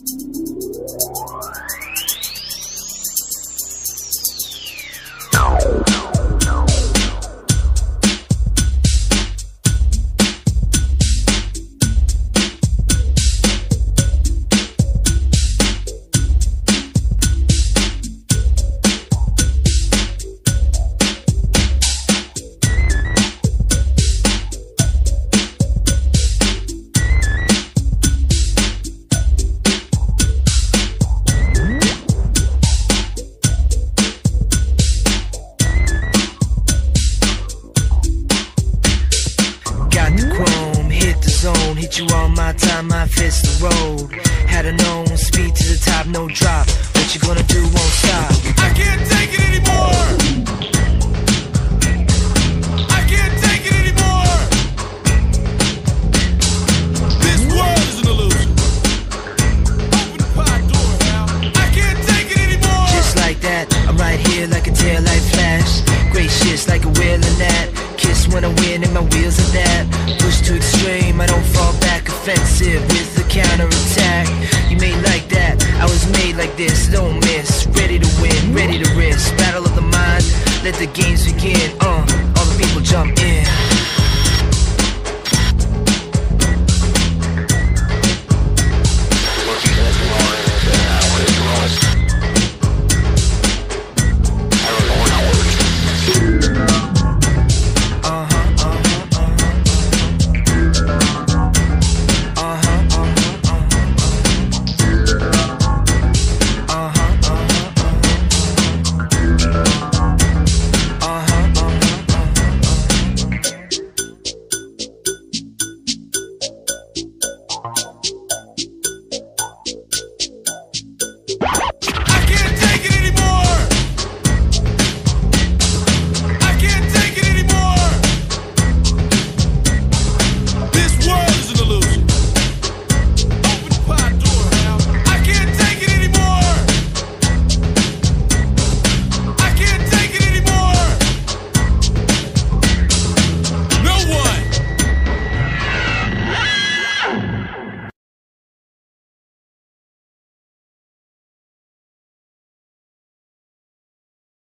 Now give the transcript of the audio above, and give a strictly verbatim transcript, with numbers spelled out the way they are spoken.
Hit you all my time, my fist the road. Had a known speed to the top, no drop. What you gonna do won't stop. I can't take it anymore. I can't take it anymore. This world is an illusion. Open the pod door now. I can't take it anymore. Just like that, I'm right here like a taillight flash. Gracious like a wheel in that. Kiss when I win and my wheels are that. Push to extreme, I don't fall back. Offensive with the counterattack. You made like that, I was made like this. Don't miss, ready to win, ready to risk. Battle of the mind, let the games begin. Uh, all the people jump in.